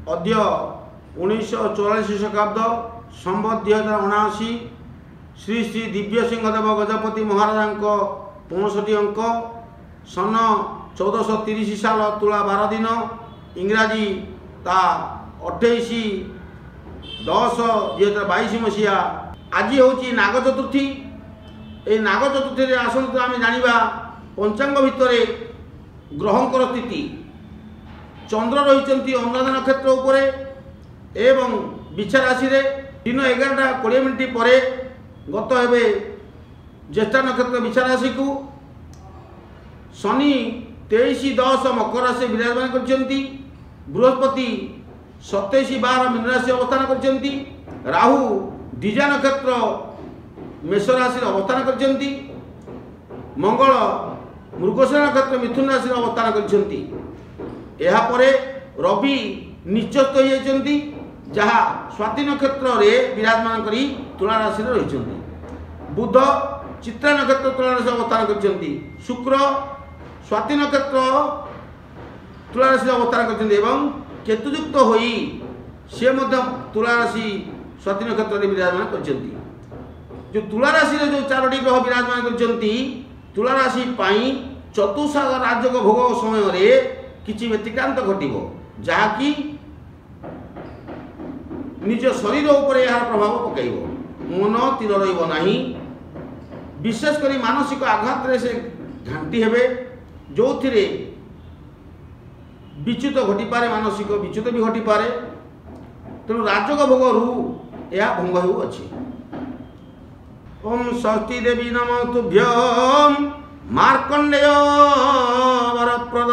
अद्य 1944 शकाब्द संवत 2079 श्री श्री दिव्य सिंहदेव गजपति महाराजा 65 अंक सन 1430 साल तुला 12 दिन इंग्राजी ता 28/10/2022 मसीहा। आज हूँ नाग चतुर्थी। ये नाग चतुर्थी आसतु आम जाना पंचांग भितर ग्रहंकर स्थिति। चंद्र रही अनुराधा नक्षत्र उपरे एवं बिछा राशि रे दिन 11:20 पर गत हे ज्येष्ठा नक्षत्र बिछा राशि को शनि 23/10 मकर राशि विराजमान करछंती। बृहस्पति 27/12 मीन राशि अवस्थान करछंती। राहु द्विजा नक्षत्र मेष राशि अवस्थान करछंती। मंगल मृगशिरा नक्षत्र मिथुन राशि अवस्थान करछंती। एहा परे रवि निश्चस्त होइछंती जहा स्वाति नक्षत्र रे विराजमान करी तुला राशि रे रहिछंती। बुध चित्रा नक्षत्र तुला राशि अवस्थान करछंती। शुक्र स्वाति नक्षत्र तुला राशि अवस्थान करछंती एवं केतुयुक्त होई से मध्य तुला राशि स्वाति नक्षत्र रे विराजमान करछंती। जो तुला राशि रे जो चारोटी ग्रह विराजमान करछंती तुला राशि पाई चतुर्साग राजयोग भोग समय रे किछि व्यतिक्रांत घटिबो जहाँकि निज शरीर उपर यार प्रभाव पकाइबो। मन तीर रहिबो नाही। विशेषकर मानसिक आघात रे से घांटी हेबे जो थिरे विच्युत घटी पारे। मानसिक विच्युत भी घटी पारे। तेणु राजयोग भोग रु यह भंग हो अछि। ओम षष्ठी देवी नमस्तुभ्यं मार्कंडेय वरप्रद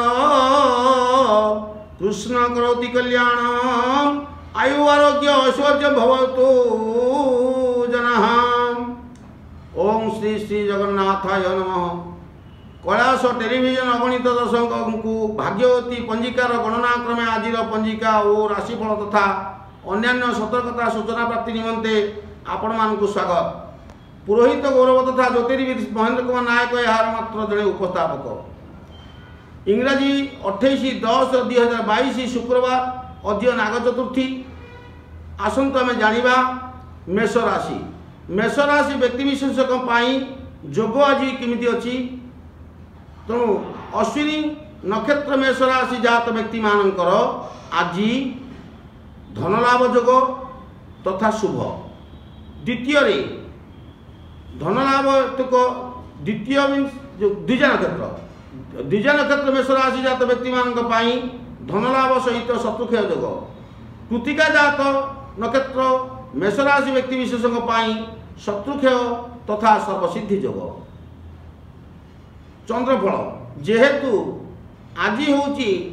कृष्ण करोति कल्याणम आयु आरोग्य ऐश्वर्य भवतु जनः। ओम श्री श्री जगन्नाथाय नमः। कैलाश टेलीविजन अगणित दर्शक को भाग्यवती पंजिकार गणना क्रमे आज पंजिका और राशिफल तथा अन्यान्य सतर्कता सूचना प्राप्ति निमंते आपण मानकु स्वागत। पुरोहित गौरव तथा ज्योतिर्विद महेंद्र कुमार नायक यार मात्र जड़े उपस्थापक। इंग्राजी 28/10/2022 शुक्रवार अद्य नाग चतुर्थी। आसंतु आम जाना मेष राशि। मेष राशि व्यक्ति विशेषक जोग आज केमिति अछि। तेणु अश्विनी नक्षत्र मेष राशि जात व्यक्ति मानकर आज धनलाभ जोग तथा शुभ। द्वितीय धनलाभ द्वितीय मीन्स जो द्विजा नक्षत्र मेष राशि जात व्यक्ति मान धनलाभ सहित शत्रुक्षय जोग। कृतिका जात नक्षत्र मेष राशि व्यक्ति विशेषों शत्रुक्षय तथा सर्वसिद्धि जोग। चंद्रफल जेहेतु आज हूँ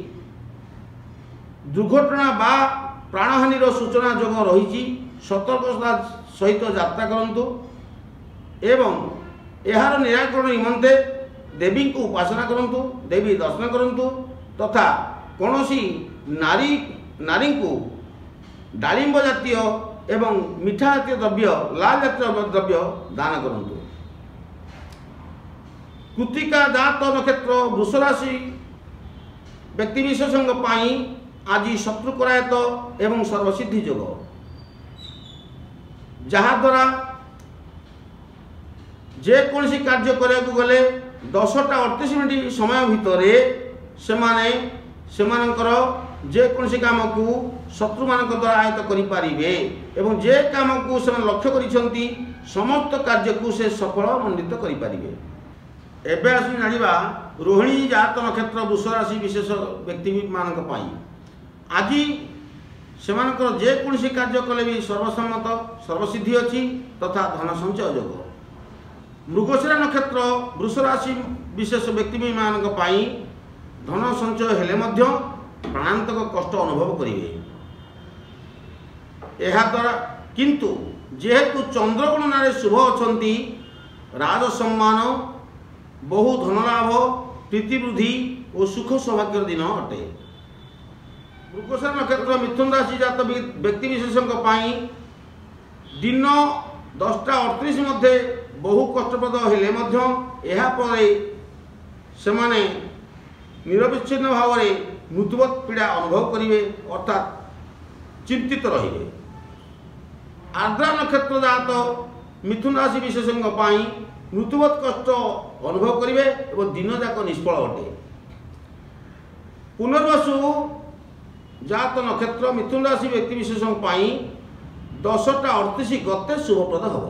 दुर्घटना बा प्राणहानि सूचना जोग रही सतर्कता सहित यात्रा करंतु एवं यार निराकरण निमंते देवी को उपासना करंतु। देवी दर्शन करंतु तथा कौनसी नारी को डालिंब जातीय एवं मिठा जातीय द्रव्य लाल जातीय द्रव्य दान करंतु। कृतिका जात नक्षत्र वृष राशि व्यक्ति विशेषों आज शत्रु करायत एवं सर्वसिद्धि जोग जहाद्वारा जेकोसी कार्य करने गले 10टा 38 मिनिट समय भितर जेकोसी काम को शत्रु मान द्वारा आयत करें एवं जे काम को से लक्ष्य करिसेंती समस्त कार्य को से सफल मंडित करें। एबे आसु जानिबा रोहिणी जात नक्षत्र वृष राशि विशेष व्यक्ति मान आज सेमानकर जेकोसी कार्य कले भी सर्वसम्मत सर्वसिद्धि अच्छी तथा धन संचय जोग। मृगशिरा नक्षत्र वृष राशि विशेष व्यक्ति मान धन संचय हेले मध्य प्राणांतक कष्ट अनुभव करेंगे। द्वारा किंतु जेहेतु चंद्रगणना शुभ अच्छा राज सम्मान बहु धनलाभ प्रीतिवृद्धि और सुख सौभाग्य दिन अटे। मृगशिरा नक्षत्र मिथुन राशि जात व्यक्ति विशेषों दिन 10टा 38 मध्य बहु कष्टप्रद हेले से निरविच्छिन्न भाव में मृत्युवत पीड़ा अनुभव करेंगे। अर्थात चिंतित रहिबे। आर्द्रा नक्षत्र जात मिथुन राशि विशेषज्ञ पाई मृत्युवत कष्ट अनुभव करिवे एवं दिन जाक निष्फल अटे। पुनर्वसु जात नक्षत्र मिथुन राशि व्यक्ति विशेषज्ञ पाई 10:38 गते शुभप्रद हब।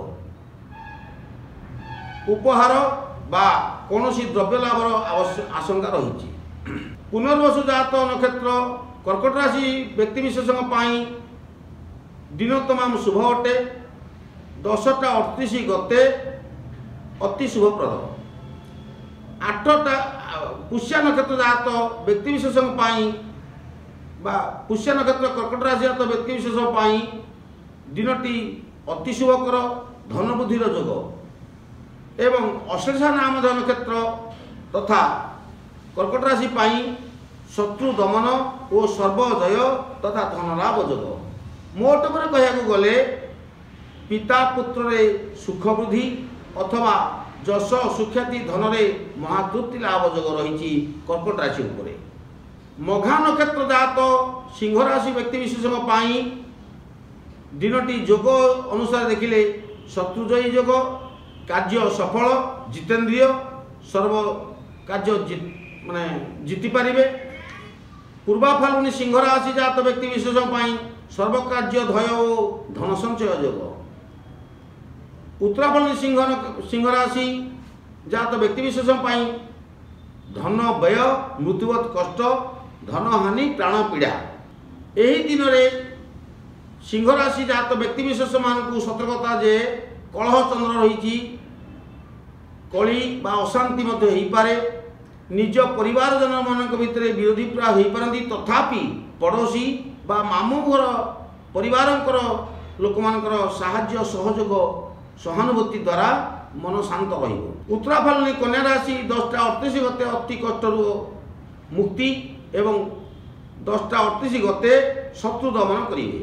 उपहार बा कौनसी द्रव्य लाभर आशंका रही। पुनर्वसु जात नक्षत्र कर्कट राशि व्यक्ति विशेषज्ञ पाई दिन तमाम शुभ अटे। 10:38 गते अति शुभप्रद। 8टा पुष्य नक्षत्र जात व्यक्ति विशेषज्ञ पाई बा पुष्य नक्षत्र कर्कट राशि जात व्यक्ति विशेष पाई दिनटी अति शुभकर धन बुद्धिर जोग एवं अश्लेषा नाम नक्षत्र तथा कर्कट राशि पाई शत्रु दमन और सर्वजय तथा धन लाभ जोग। मोट पर कहया गले पिता पुत्र रे सुख वृद्धि अथवा जश सुख्याति धन रे महातृप्ति लाभ जोग रही कर्कट राशि उपरे। मघा नक्षत्र जात सिंह राशि व्यक्ति विशेषज्ञ पाई दिनटी जोग अनुसार देखिले शत्रुजयी जोग, कार्य सफल, जितेंद्रिय, सर्व कार्य माने जीति पारिबे। पूर्वा फाल्गुनी सिंह राशि जात व्यक्ति विशेषज्ञ पाई सर्व कार्य धय और धन संचय जोग। उत्तरा फाल्गुनी सिंह राशि जात व्यक्ति विशेषज्ञ पाई धन व्यय, मृत्युवत कष्ट, धन हानि, प्राण पीड़ा। यही दिन में सिंह राशि जात व्यक्ति विशेष मानक सतर्कता जे कलह चंद्र रही कली बा अशांति मध्य हो पारे। निज परिवार जन मान भितर विरोधी प्राय हो पारती तथापि पड़ोशी बा मामू घर परिवार लोक मानकर साहाय्य सहयोग सहानुभूति द्वारा मन शांत रहिबो। उत्तरा फाल्गुनी कन्या राशि 10:38 गते अति कष्टरू मुक्ति एवं 10:38 गते शत्रु दमन करिवे।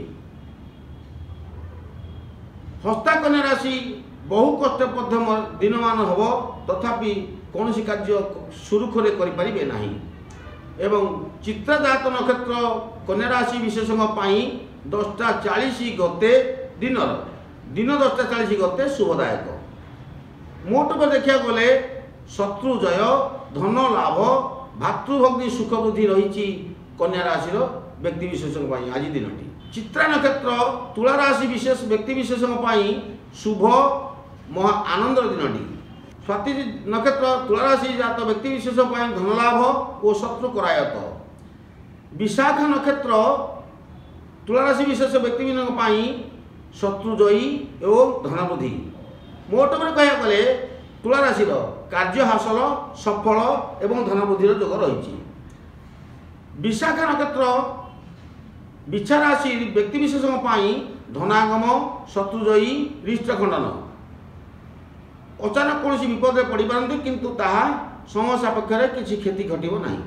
हस्ता कन्या राशि बहु कष्टपद्ध दिनमान हब तथापि कौन कार्य सुरुखुरे करें नहीं। एवं चित्रा जात नक्षत्र कन्या राशि विशेषज्ञ पाई 10:40 गते दिन 10:40 गते शुभदायक। मोट पर देखा गले शत्रु जय, धन लाभ, भातृभग्नि सुख वृद्धि रही कन्या राशि व्यक्ति विशेषज्ञ पाई आज दिनटी। चित्रा नक्षत्र तुला राशि विशेष व्यक्ति विशेषज्ञ पाई शुभ महा आनंद दिनटी। स्वाति नक्षत्र तुला राशि जात व्यक्ति विशेष पाई धन लाभ और शत्रु करायत। विशाखा नक्षत्र तुला राशि विशेष व्यक्ति विशेष पाई शत्रुजयी एवं धन वृद्धि। मोट पर कह गले तुला राशि कार्य हासिल सफल एवं धन वृद्धि जोग रही। विशाखा नक्षत्र बिछा राशि व्यक्ति विशेष पाई धनागम, शत्रुजयी, रिष्ट खंडन। अचानक कौन विपद पड़ पारती किंतु ताहा समय सापेक्ष किसी क्षति घटव ना।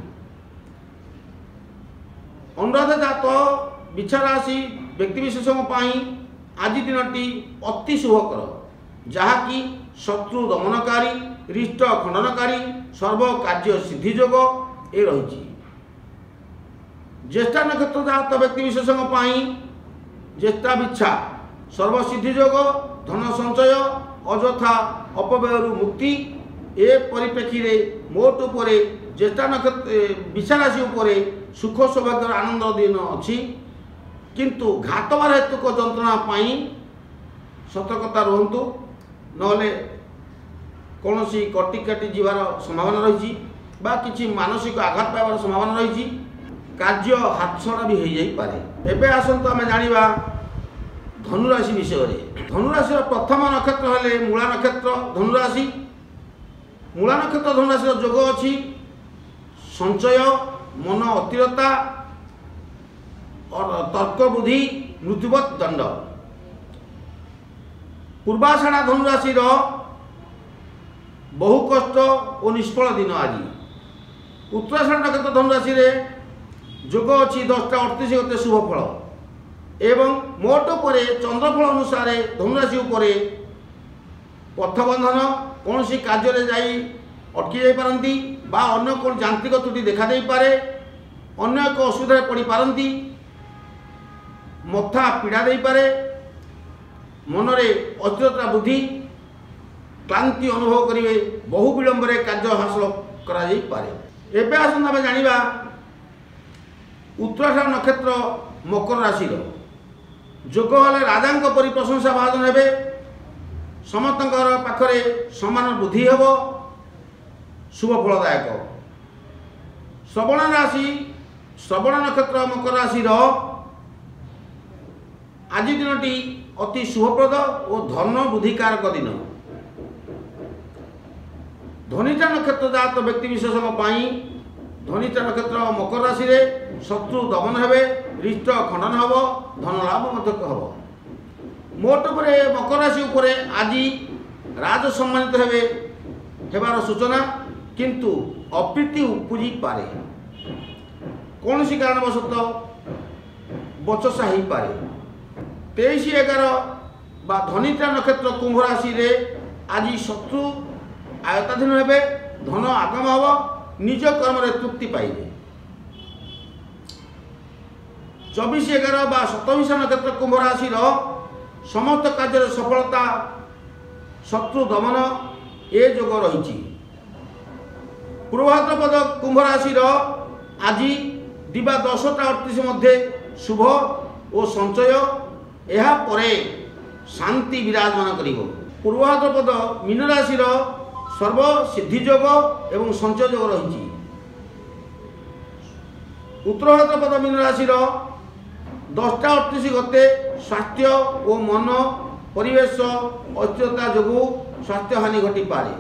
अनुराधा जात बिछा राशि व्यक्ति विशेष पाई आज दिनटी अति शुभकर जहाँकि शत्रु दमनकारी, रिष्ट खंडनकारी, सर्व कार्य सिद्धि जोग ए रही। ज्येष्ठा नक्षत्र जात व्यक्ति विशेष पाई ज्येष्ठा बिच्छा सर्वसिद्धि जोग, धन संचय, अଯଥା अपव्ययु मुक्ति। ए परिप्रेक्षी में मोट उपर ज्येष्ठा नक्षत्र बिछा राशि उपर सुख सौभाग्य आनंद दिन अच्छी किंतु घातबार हेतुक जंत्रणा पाई सतर्कता रुहतु नले कौन कटिकाटी जीवार संभावना रही किसी मानसिक आघात पाइबार संभावना रही। कार्य हाथछड़ा भी हो जाए। एबे आसंतु आमे जानिबा धनुराशि विषय में। धनुराशि प्रथम नक्षत्र हेले मूला नक्षत्र धनुराशि। मूला नक्षत्र धनुराशि जोग अच्छी संचय, मन अस्थिरता और तर्क बुद्धि, मृत्युवत दंड। पूर्वाषाढ़ा धनुराशि बहु कष्ट और निष्फल दिन आज। उत्तराषाढ़ नक्षत्र धनुराशि जोग अच्छी 10:38 गते शुभफल एवं मोट पर चंद्रफल अनुसार धनुराशि उपर पथबंधन कौन सी कार्य जाई अटकी जाई पारंती बा अन्य कौन यांत्रिक त्रुटि देखा दे पारे, अन्य एक असुविधा पड़ पारंती। मथा पीड़ा दे पारे, मनरे अस्थिरता वृद्धि, क्लांति अनुभव करेंगे, बहु विलंब कार्य हासिल करा जाई पारे। एबे आसंत आमे जानिबा उत्तराषाढ़ नक्षत्र मकर राशि जोग हेले राजा परी प्रशंसा भाजन हेबे, समस्त पाखरे सम्मान वृद्धि हेब, शुभ फलदायक। श्रवण राशि श्रवण नक्षत्र मकर राशि आज दिनटी अति शुभप्रद और धन वृद्धिकारक दिन। धनिष्ठा नक्षत्र जात व्यक्ति विशेष धनिष्ठा नक्षत्र मकर राशि रे शत्रु दमन हेबे, रिष्ट खंडन हेब, धन लाभ हम। मोट उपरे मकर राशि उपरे आज राज सम्मानित हेबे हेबार सूचना, किंतु अप्रीति उपजी पारे, कौन सी कारणवशतः बचसा हो पारे। 23/11 बा धनिष्ठा नक्षत्र कुंभ राशि रे आज शत्रु आयताधीन हेबे, धन आगम हम, निज कर्म रे तृप्ति पाइबे। 24/11 बा 27 नक्षत्र कुंभ राशि समस्त कार्य सफलता, शत्रु दमन ए जोग रही। पूर्वभाद्रपद कुंभ राशि आज दिवा 10:38 मध्य शुभ और संचय, यह परे शांति विराजमान करिवो। पूर्वभाद्रपद मीन राशि सर्व सिद्धि योग एवं संचय योग रही। उत्तरभाद्रपद मीन राशि 10:38 गते स्वास्थ्य और मन परिवेश अस्थिरता जोगु स्वास्थ्य हानि घटी पारे।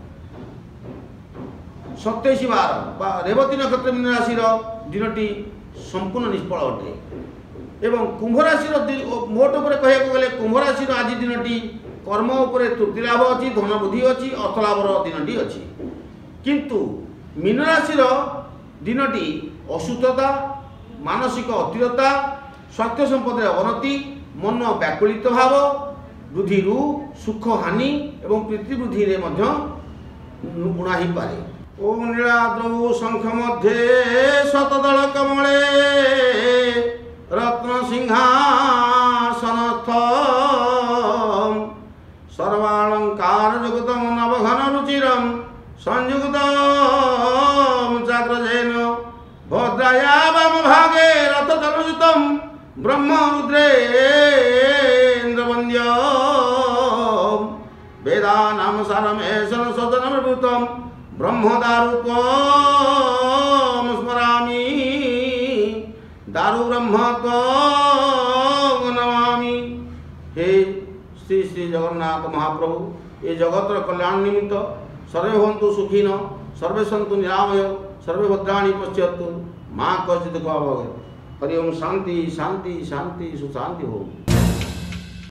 27/12 रेवती नक्षत्र मीन राशि दिनटी संपूर्ण निष्फल अटे। एवं कुंभ राशि मोट उपरे कहया गले कुंभ राशि आज दिनटी कर्म उपरे तृप्ति लाभ अच्छी, धन वृद्धि अच्छी, अर्थ लाभर दिनटी अच्छी। किंतु मीन राशि दिनटी असुस्थता, मानसिक अस्थिरता, स्वास्थ्य संपद अवनति, मन व्याकुलित भाव वृद्धि सुख हानि एवं प्रीति वृद्धि बुणा ही पारे। ओम नीलाद्रौ शंख मध्ये शतदल कमले रत्न सिंहासनस्थ सर्वालंकार जुगतम नवघन रुचिरम संयुक्तम चक्रजेन भद्राया वाम भागे रथ तनुजुतम ब्रह्म रुद्रेन्द्र वन्द्यम वेदानाम सारमेशन सदनमृतम ब्रह्मदारुत्वम स्मरामि दारु ब्रह्मत्वम नमामि। हे श्री श्री जगन्नाथ महाप्रभु, ये जगतर कल्याण निमित्त सर्वे भवन्तु सुखिन, सर्वे सन्तु निरामय, सर्वे भद्राणि पश्यन्तु, मां कश्चित् दुःखभाग्। हरि ओम। शांति शांति शांति सुशांति हो।